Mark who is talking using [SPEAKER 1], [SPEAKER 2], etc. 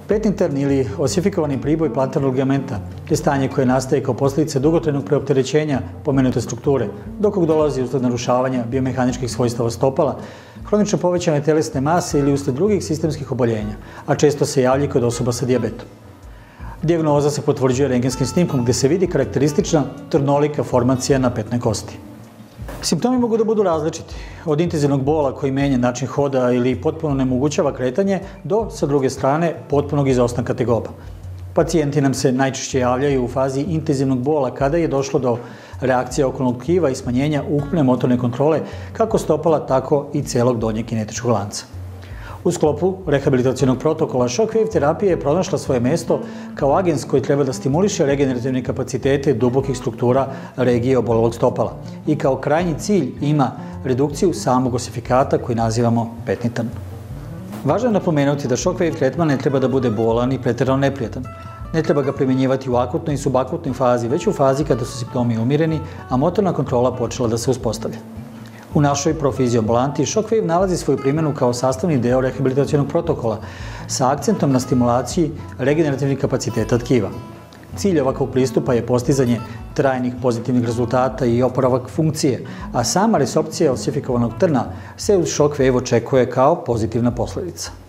[SPEAKER 1] Petni trn ili osifikovani priboj plantarnog ligamenta je stanje koje nastaje kao posljedica dugotrajnog preopterećenja pomenute strukture, dok dolazi usled narušavanja biomehaničkih svojstava stopala, hronično povećane telesne mase ili usled drugih sistemskih oboljenja, a često se javlja kod osoba sa dijabetom. Dijagnoza se potvrđuje rentgenskim snimkom gdje se vidi karakteristična trnolika formacija na petnoj kosti. Simptomi mogu da budu različiti, od intenzivnog bola koji menja način hoda ili potpuno nemogućava kretanje, do, sa druge strane, potpunog izostanka tegoba. Pacijenti nam se najčešće javljaju u fazi intenzivnog bola kada je došlo do reakcije okolnog tkiva i smanjenja ukupne motorne kontrole kako stopala, tako i celog donjeg kinetičkog lanca. U sklopu rehabilitacionog protokola Shockwave terapija je pronašla svoje mesto kao agens koji treba da stimuliše regenerativne kapacitete dubokih struktura regije obolelog stopala i kao krajnji cilj ima redukciju samog osifikata koji nazivamo petni trn. Važno je napomenuti da Shockwave tretman ne treba da bude bolan i pretjerano neprijatan. Ne treba ga primjenjivati u akutnoj i subakutnoj fazi, već u fazi kada su simptomi umireni, a motorna kontrola počela da se uspostavlja. U našoj Profizio ambulanti Shockwave nalazi svoju primjenu kao sastavni deo rehabilitacionog protokola sa akcentom na stimulaciji regenerativnih kapaciteta tkiva. Cilj ovakvog pristupa je postizanje trajnih pozitivnih rezultata i oporavak funkcije, a sama resorpcija osifikovanog trna se uz Shockwave očekuje kao pozitivna posljedica.